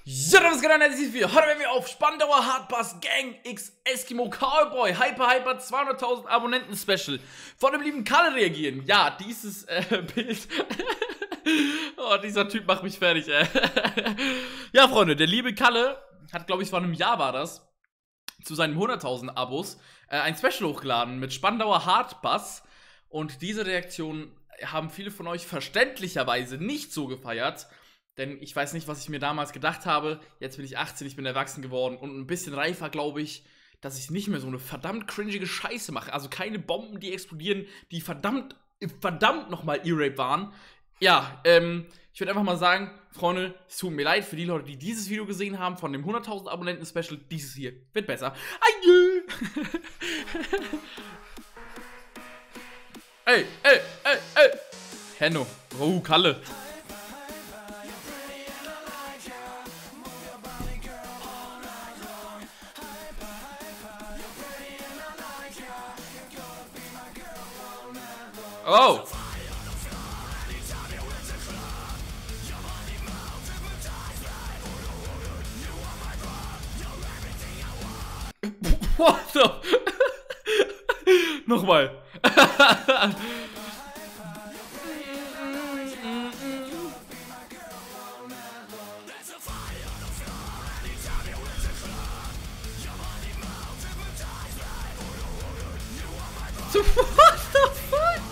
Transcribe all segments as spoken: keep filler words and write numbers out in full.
Ja, was geht an? Herzlich willkommen. Heute werden wir auf Spandauer Hardbass Gang X Eskimo Cowboy Hyper Hyper zweihunderttausend Abonnenten Special von dem lieben Kalle reagieren. Ja, dieses äh, Bild. Oh, dieser Typ macht mich fertig, ey. Ja, Freunde, der liebe Kalle hat, glaube ich, vor einem Jahr war das, zu seinen hunderttausend Abos äh, ein Special hochgeladen mit Spandauer Hardbass. Und diese Reaktion haben viele von euch verständlicherweise nicht so gefeiert. Denn ich weiß nicht, was ich mir damals gedacht habe. Jetzt bin ich achtzehn, ich bin erwachsen geworden und ein bisschen reifer, glaube ich, dass ich nicht mehr so eine verdammt cringige Scheiße mache. Also keine Bomben, die explodieren, die verdammt, verdammt nochmal E-Rape waren. Ja, ähm, ich würde einfach mal sagen, Freunde, es tut mir leid für die Leute, die dieses Video gesehen haben von dem hunderttausend Abonnenten-Special. Dieses hier wird besser. Adieu! Ey, ey, ey, ey! Henno. Oh, Kalle. Oh! What the? Nochmal. What the fuck?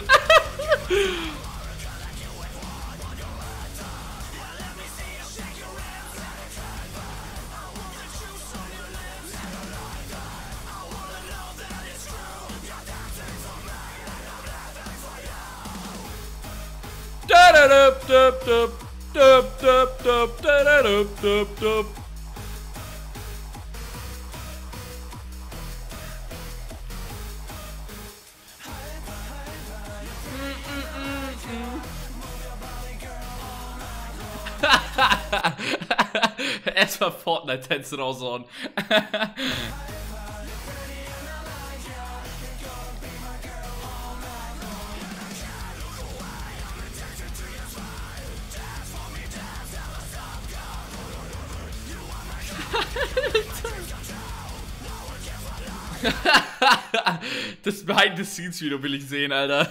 Erstmal Fortnite-Tänze raushauen. Das Behind-the-Scenes-Video will ich sehen, Alter.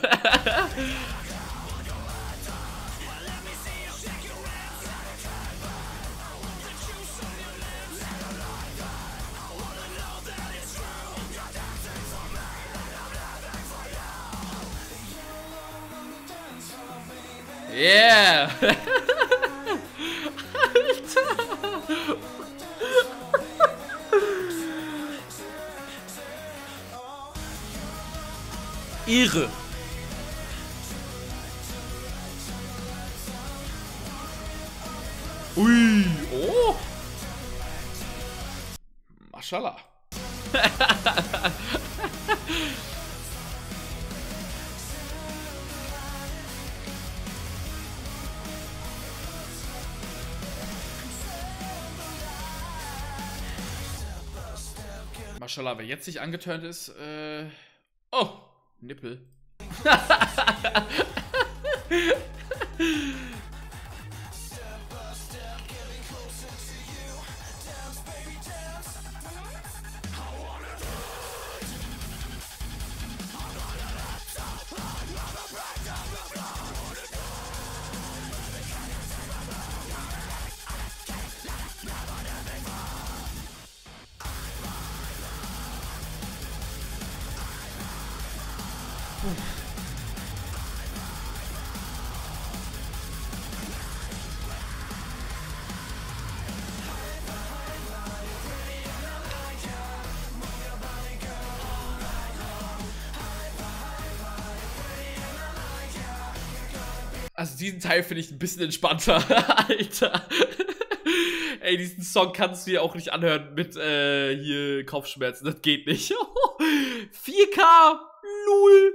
Yeah! Alter! Irre! Ui! Oh! Maschallah! Maschallah, wer jetzt nicht angeturnt ist, äh... Oh! Nippel. Also diesen Teil finde ich ein bisschen entspannter, Alter. Ey, diesen Song kannst du dir auch nicht anhören mit äh, hier Kopfschmerzen, das geht nicht. vier K, lul.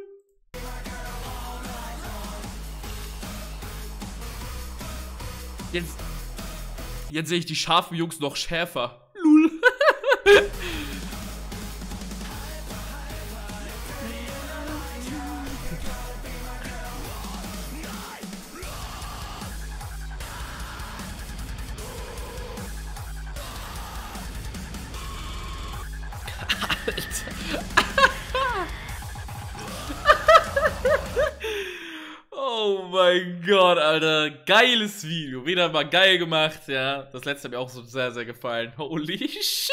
Jetzt, jetzt sehe ich die scharfen Jungs noch schärfer. Lul. Oh mein Gott, Alter. Geiles Video. Wieder mal geil gemacht, ja. Das letzte hat mir auch so sehr, sehr gefallen. Holy shit.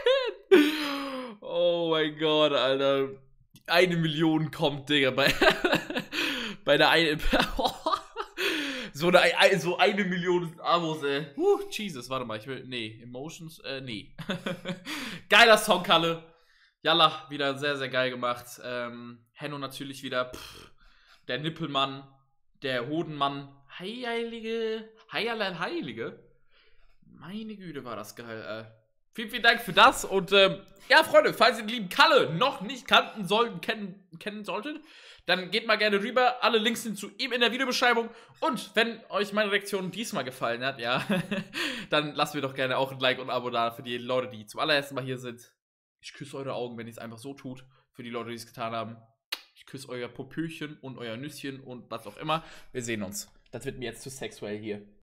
Oh mein Gott, Alter. Eine Million kommt, Digga. Bei, bei der einen. So eine, so eine Million Abos, ey. Uh, Jesus, warte mal, ich will. Nee, Emotions, äh, nee. Geiler Song, Kalle. Yalla, wieder sehr, sehr geil gemacht. Ähm, Henno natürlich wieder. Pff, der Nippelmann. Der Hodenmann. Heilige. Heierlein Heilige. Meine Güte, war das geil, äh. Vielen, vielen Dank für das. Und, ähm, ja, Freunde, falls ihr den lieben Kalle noch nicht kannten sollten, kennen, kennen solltet, dann geht mal gerne rüber. Alle Links sind zu ihm in der Videobeschreibung. Und wenn euch meine Reaktion diesmal gefallen hat, ja, dann lasst mir doch gerne auch ein Like und ein Abo da für die Leute, die zum allerersten Mal hier sind. Ich küsse eure Augen, wenn ihr es einfach so tut. Für die Leute, die es getan haben. Ich küsse euer Popöchen und euer Nüsschen und was auch immer. Wir sehen uns. Das wird mir jetzt zu sexuell hier.